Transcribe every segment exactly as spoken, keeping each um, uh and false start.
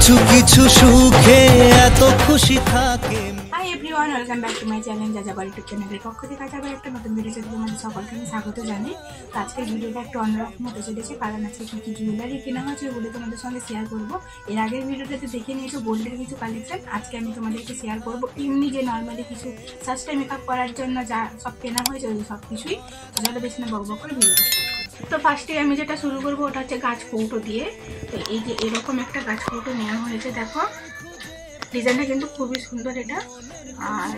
কিছু কিছু সুখে এত খুশি থাকে। Hi everyone, welcome back to my channel Jajabor YouTube চ্যানেলের পক্ষ থেকে আজ আবার একটা নতুন ভিডিওতে তোমাদের সকলকে আমি স্বাগত জানাই। তো আজকের ভিডিওটা একটু অন্যরকম হতে চলেছে, কারণ আজকে কী কী জুয়েলারি কেনা হয়েছে ওগুলো তোমাদের সঙ্গে শেয়ার করবো। এর আগের ভিডিওটাতে দেখে নিয়েছো গোল্ডের কিছু কালেকশন, আজকে আমি তোমাদেরকে শেয়ার করবো এমনি যে নর্মালি কিছু সাস্টে মেকআপ করার জন্য যা সব কেনা হয়েছে ওই সব কিছুই। তাহলে বেশি না বক বক করে ভিডিওটা। তো ফার্স্টে আমি যেটা শুরু করবো ওটা হচ্ছে গাছ কৌটো দিয়ে। তো এই যে এরকম একটা গাছ কৌটো নেওয়া হয়েছে, দেখো ডিজাইনটা কিন্তু খুবই সুন্দর এটা, আর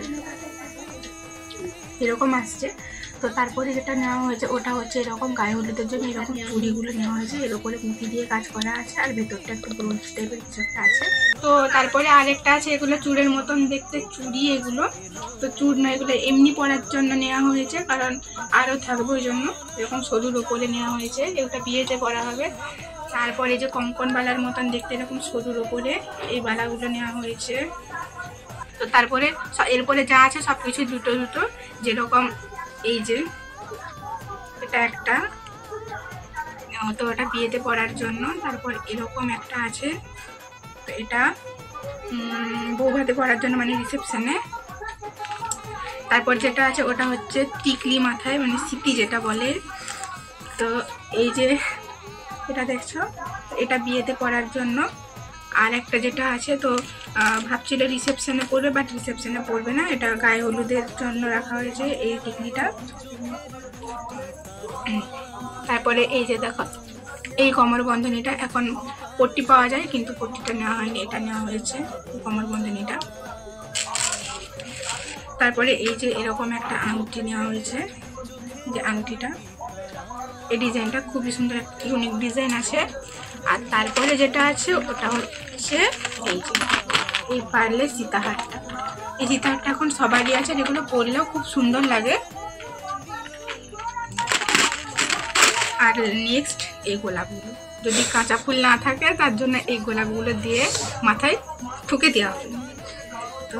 এরকম আসছে। তো তারপরে যেটা নেওয়া হয়েছে ওটা হচ্ছে এরকম গায়ে হলুদের জন্য এরকম চুড়িগুলো নেওয়া হয়েছে, এর উপরে মুখি দিয়ে কাজ করা আছে আর ভেতরটা একটু ব্রোঞ্জ টাইপের কিছু একটা আছে। তো তারপরে আরেকটা আছে, এগুলো চুড়ের মতন দেখতে চুড়ি এগুলো। তো চুড় না, এগুলো এমনি পরার জন্য নেওয়া হয়েছে, কারণ আরও থাকবে ওই জন্য এরকম সরুর ওপরে নেওয়া হয়েছে, এগুলো বিয়েতে পরা হবে। তারপরে যে কঙ্কন বালার মতন দেখতে এরকম সরুর ওপরে এই বালাগুলো নেওয়া হয়েছে। তো তারপরে এরপরে যা আছে সব কিছু দুটো দুটো, যেরকম এই যে এটা একটা, তো ওটা বিয়েতে পরার জন্য। তারপর এরকম একটা আছে, তো এটা বৌভাতে পরার জন্য মানে রিসেপশনে। তারপর যেটা আছে ওটা হচ্ছে টিকলি মাথায় মানে সিপি যেটা বলে। তো এই যে এটা দেখছো এটা বিয়েতে পরার জন্য। আর একটা যেটা আছে, তো ভাবছিল রিসেপশনে পরবে, বাট রিসেপশনে পরবে না, এটা গায়ে হলুদের জন্য রাখা হয়েছে এই টিকলিটা। তারপরে এই যে দেখো এই কোমর বন্ধনীটা, এখন পট্টি পাওয়া যায় কিন্তু পট্টিটা নেওয়া হয়নি, এটা নেওয়া হয়েছে কোমর বন্ধনীটা। তারপরে এই যে এরকম একটা আংটি নেওয়া হয়েছে, যে আংটিটা এই ডিজাইনটা খুবই সুন্দর, একটা ইউনিক ডিজাইন আছে। আর তারপরে যেটা আছে ওটা হচ্ছে এই যে এই পার্লে সীতাহারটা। এই সীতাহারটা এখন সবারই আছে, যেগুলো পরলেও খুব সুন্দর লাগে। আর নেক্সট এই গোলাপগুলো, যদি কাঁচা ফুল না থাকে তার জন্য এই গোলাপগুলো দিয়ে মাথায় ঠুকে দেওয়া হবে। তো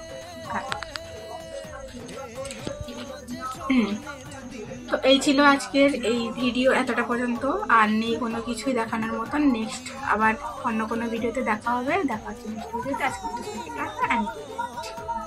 হুম তো এই ছিল আজকের এই ভিডিও, এতটা পর্যন্ত আর নেই কোনো কিছুই দেখানোর মতন। নেক্সট আবার অন্য কোনো ভিডিওতে দেখা হবে, দেখা হচ্ছে নেক্সট ভিডিওতে। আজকে